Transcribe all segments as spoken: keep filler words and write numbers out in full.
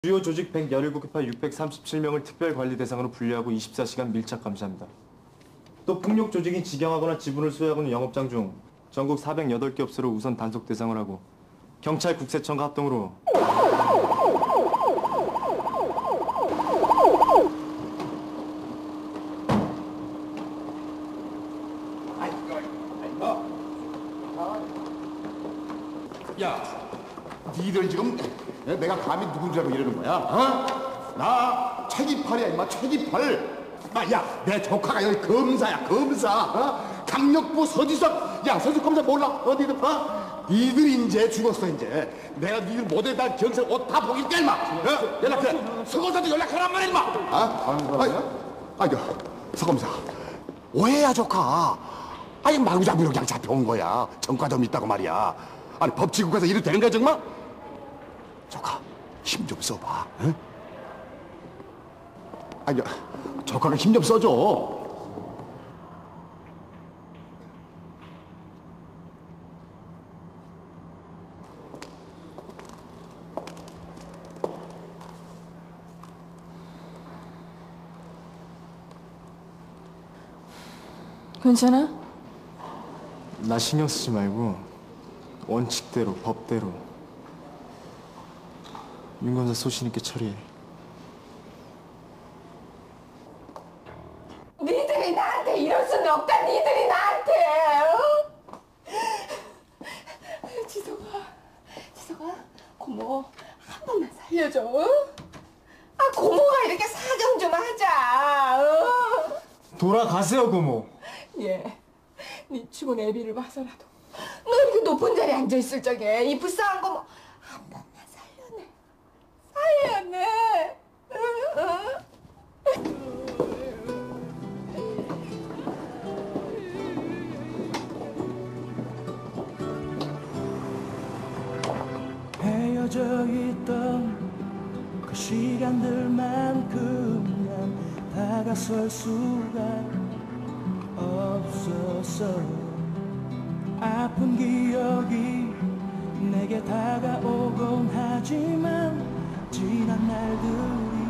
주요 조직 백십칠 개파 육백삼십칠 명을 특별관리 대상으로 분류하고 이십사 시간 밀착 감시합니다. 또 폭력 조직이 직영하거나 지분을 소유하고 있는 영업장 중 전국 사백여덟 개 업소를 우선 단속 대상을 하고 경찰 국세청과 합동으로 야, 니들 지금 내가 감히 누군 줄 알고 이러는 거야? 어? 나 최기팔이야, 임마, 최기팔. 아, 야, 내 조카가 여기 검사야, 검사. 어? 강력부 서지석. 야, 서지석 검사 몰라? 어, 니들, 어? 니들 이제 죽었어, 이제. 내가 니들 모델다 경찰 옷 다 보길게, 임마. 어? 연락해. 서검사도 연락하란 말이야, 임마. 아? 아이고, 서검사. 오해야, 조카. 아니, 마구잡이로 그냥 잡혀온 거야. 전과점 있다고 말이야. 아니, 법치국에서 이래도 되는 거야, 정말? 조카, 힘 좀 써봐, 응? 아니, 조카가 힘 좀 써줘. 괜찮아? 나 신경 쓰지 말고 원칙대로 법대로 윤 검사 소신 있게 처리해. 니들이 나한테 이럴 수는 없다. 니들이 나한테. 어? 지석아, 지석아, 고모 한 번만 살려줘. 어? 아, 고모가 이렇게 사정 좀 하자. 어? 돌아가세요, 고모. 예, 네 죽은 애비를 봐서라도 너 이렇게 높은 자리에 앉아 있을 적에 이 불쌍한 고모 한 번만 살려내, 살려내. 어? 어? 헤어져 있던 그 시간들만큼 난 다가설 수가 없었어. 아픈 기억이 내게 다가오곤 하지만 지난 날들이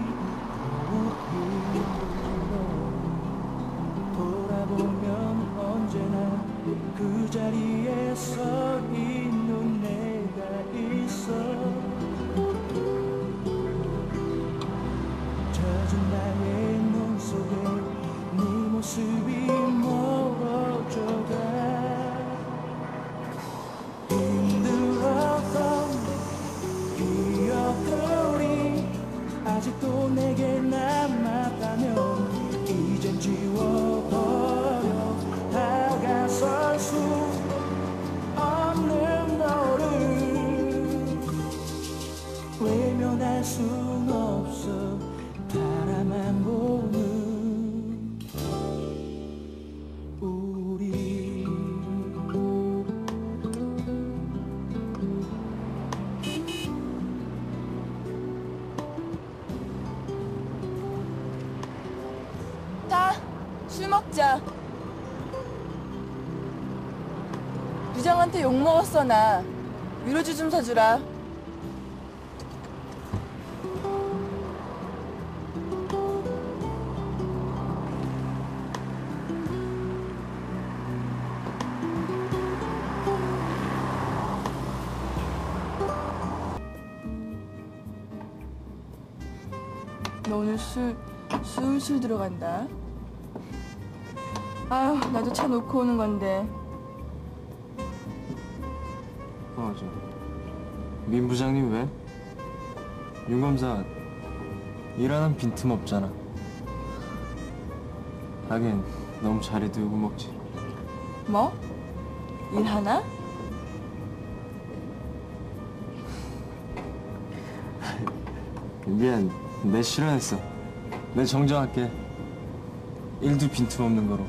돌아보면 언제나 그 자리에 서 있는 내가 있어. 젖은 나의 눈 속에 네 모습이 멀어져가. 힘들었던 기억들이 아직도 내게 남았다면 이젠 지워버려. 다가설 수 없는 너를 외면할 순 없어. 바라만 보는 우리. 자, 술 먹자. 유정한테 욕 먹었어. 나 위로주 좀 사주라. 너 오늘 술 술술 들어간다. 아유, 나도 차 놓고 오는 건데. 어, 저 민 부장님 왜? 윤 검사 일 하나는 빈틈 없잖아. 하긴 너무 잘해도 욕을 먹지. 뭐? 일 하나? 미안, 내 실언했어. 내 정정할게. 일도 빈틈 없는 거로.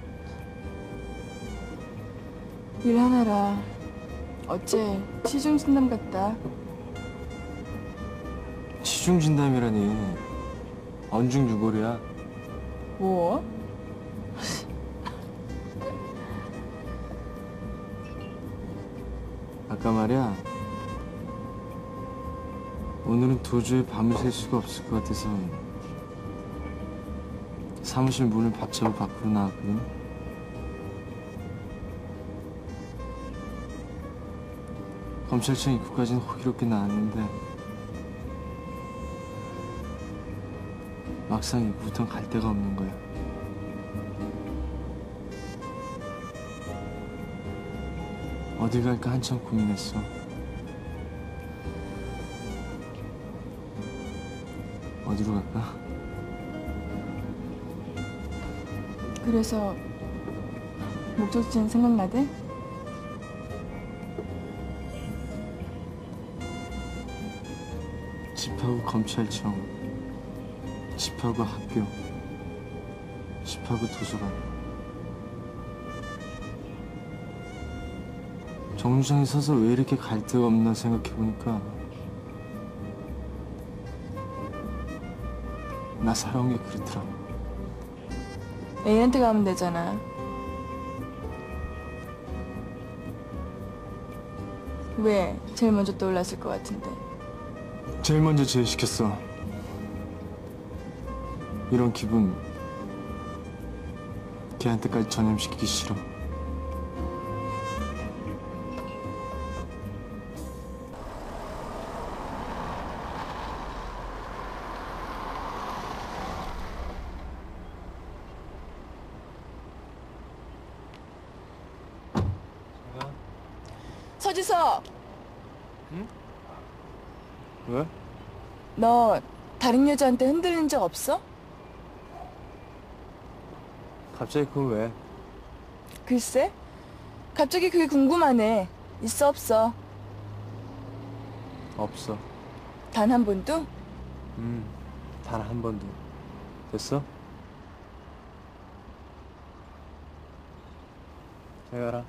일 하나라. 어째 시중진담 같다. 시중진담이라니. 언중유골이야. 뭐? 아까 말이야, 오늘은 도저히 밤을 샐 수가 없을 것 같아서 사무실 문을 박차고 밖으로 나왔거든. 검찰청 입구까지는 호기롭게 나왔는데 막상 입구부터는 갈 데가 없는 거야. 어딜 갈까 한참 고민했어. 어디로 갈까? 그래서 목적지는 생각나대? 집하고 검찰청, 집하고 학교, 집하고 도서관. 정류장에 서서 왜 이렇게 갈 데가 없나 생각해보니까 나 살아온 게 그렇더라고. 애인한테 가면 되잖아. 왜? 제일 먼저 떠올랐을 것 같은데. 제일 먼저 제의시켰어. 이런 기분 걔한테까지 전염시키기 싫어. 서지석! 왜? 너 다른 여자한테 흔들린 적 없어? 갑자기 그건 왜? 글쎄? 갑자기 그게 궁금하네. 있어 없어? 없어. 단 한 번도? 음, 단 한 번도. 됐어? 잘 가라.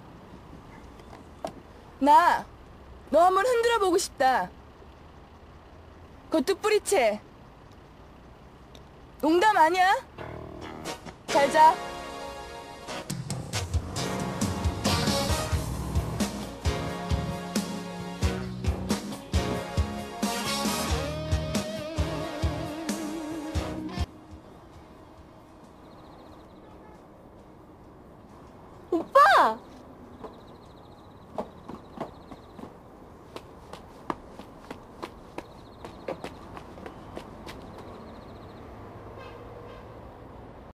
나! 너 한번 흔들어 보고 싶다. 그것도 뿌리채. 농담 아니야? 잘 자. 오빠!